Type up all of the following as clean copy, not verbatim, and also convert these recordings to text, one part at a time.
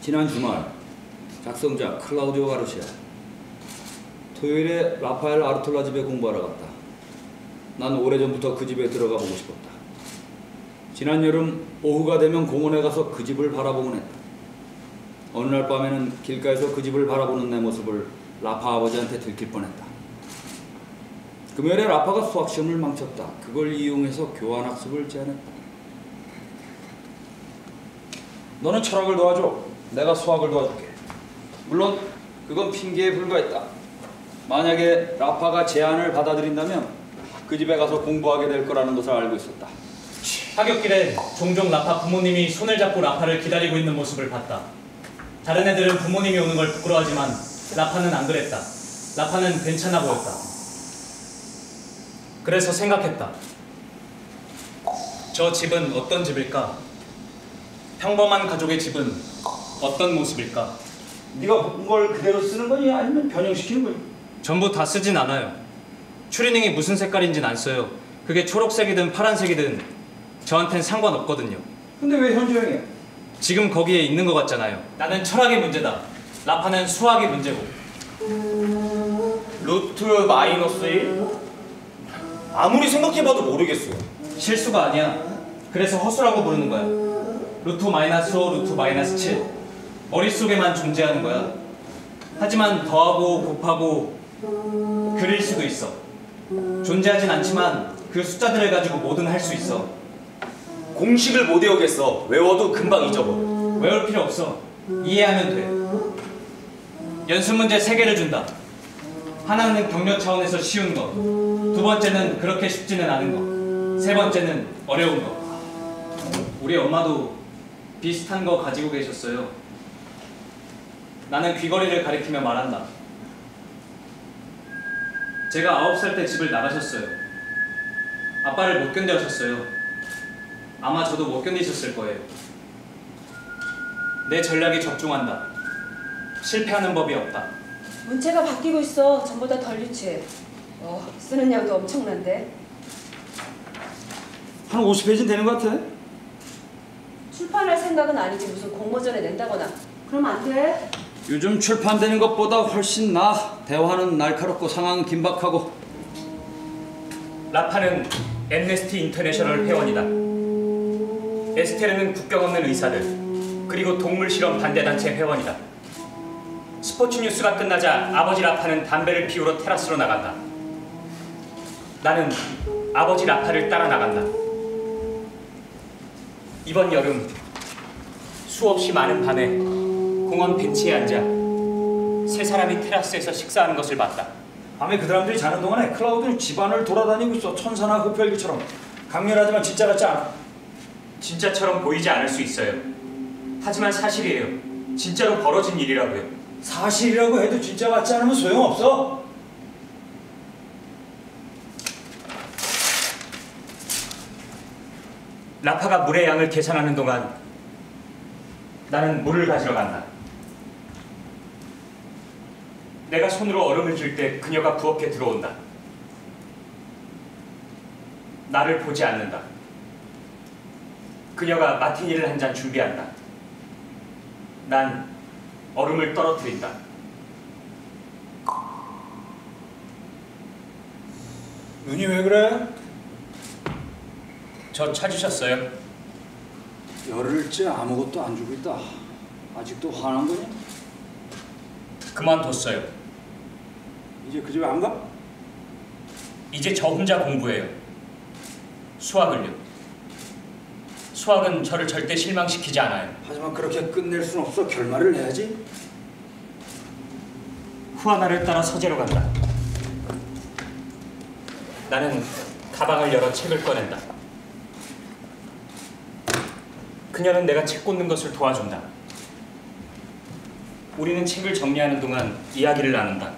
지난 주말 작성자 클라우디오 가르시아 토요일에 라파엘 아르톨라 집에 공부하러 갔다. 난 오래전부터 그 집에 들어가 보고 싶었다. 지난 여름 오후가 되면 공원에 가서 그 집을 바라보곤 했다. 어느 날 밤에는 길가에서 그 집을 바라보는 내 모습을 라파 아버지한테 들킬 뻔했다. 금요일에 라파가 수학시험을 망쳤다. 그걸 이용해서 교환학습을 제안했다. 너는 철학을 도와줘. 내가 수학을 도와줄게. 물론 그건 핑계에 불과했다. 만약에 라파가 제안을 받아들인다면 그 집에 가서 공부하게 될 거라는 것을 알고 있었다. 하굣길에 종종 라파 부모님이 손을 잡고 라파를 기다리고 있는 모습을 봤다. 다른 애들은 부모님이 오는 걸 부끄러워하지만 라파는 안 그랬다. 라파는 괜찮아 보였다. 그래서 생각했다. 저 집은 어떤 집일까? 평범한 가족의 집은 어떤 모습일까? 네가 본 걸 그대로 쓰는 거니 아니면 변형시키는 거니? 전부 다 쓰진 않아요. 추리닝이 무슨 색깔인진 안 써요. 그게 초록색이든 파란색이든 저한텐 상관없거든요. 근데 왜 현주형이야? 지금 거기에 있는 것 같잖아요. 나는 철학의 문제다. 라파는 수학의 문제고. 루트 마이너스 1? 아무리 생각해봐도 모르겠어. 실수가 아니야. 그래서 허수라고 부르는 거야. 루트 마이너스 5, 루트 마이너스 7. 머릿속에만 존재하는 거야. 하지만 더하고 곱하고 그릴 수도 있어. 존재하진 않지만 그 숫자들을 가지고 뭐든 할 수 있어. 공식을 못 외우겠어. 외워도 금방 잊어버려. 외울 필요 없어. 이해하면 돼. 연습 문제 3개를 준다. 하나는 격려 차원에서 쉬운 거, 두 번째는 그렇게 쉽지는 않은 거, 세 번째는 어려운 거. 우리 엄마도 비슷한 거 가지고 계셨어요. 나는 귀걸이를 가리키며 말한다. 제가 9살 때 집을 나가셨어요. 아빠를 못 견뎌하셨어요. 아마 저도 못 견디셨을 거예요. 내 전략이 적중한다. 실패하는 법이 없다. 문체가 바뀌고 있어. 전보다 덜 유치해. 쓰는 양도 엄청난데. 한 50페이지는 되는 것 같아. 출판할 생각은 아니지. 무슨 공모전에 낸다거나. 그럼 안 돼. 요즘 출판되는 것보다 훨씬 나아. 대화는 날카롭고 상황은 긴박하고. 라파는 엠네스티 인터내셔널 회원이다. 에스테르는 국경 없는 의사들, 그리고 동물 실험 반대단체 회원이다. 스포츠 뉴스가 끝나자 아버지 라파는 담배를 피우러 테라스로 나간다. 나는 아버지 라파를 따라 나간다. 이번 여름 수없이 많은 밤에 공원 벤치에 앉아 세 사람이 테라스에서 식사하는 것을 봤다. 밤에 그 사람들이 자는 동안에 클라우드는 집안을 돌아다니고 있어. 천사나 흡혈귀처럼. 강렬하지만 진짜 같지 않아. 진짜처럼 보이지 않을 수 있어요. 하지만 사실이에요. 진짜로 벌어진 일이라고요. 사실이라고 해도 진짜 같지 않으면 소용없어. 라파가 물의 양을 계산하는 동안 나는 물을 가지러 간다. 내가 손으로 얼음을 줄 때 그녀가 부엌에 들어온다. 나를 보지 않는다. 그녀가 마티니를 한 잔 준비한다. 난 얼음을 떨어뜨린다. 눈이 왜 그래? 저 찾으셨어요? 열흘째 아무것도 안 주고 있다. 아직도 화난 거냐? 그만뒀어요. 이제 그 집에 안 가? 이제 저 혼자 공부해요. 수학을요. 수학은 저를 절대 실망시키지 않아요. 하지만 그렇게 끝낼 순 없어. 결말을 내야지. 후아나를 따라 서재로 간다. 나는 가방을 열어 책을 꺼낸다. 그녀는 내가 책 꽂는 것을 도와준다. 우리는 책을 정리하는 동안 이야기를 나눈다.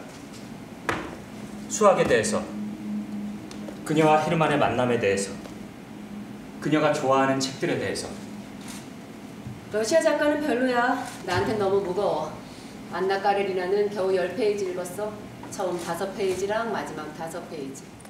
수학에 대해서, 그녀와 헤르만의 만남에 대해서, 그녀가 좋아하는 책들에 대해서. 러시아 작가는 별로야. 나한텐 너무 무거워. 안나 까레리나는 겨우 10페이지 읽었어. 처음 5페이지랑 마지막 5페이지.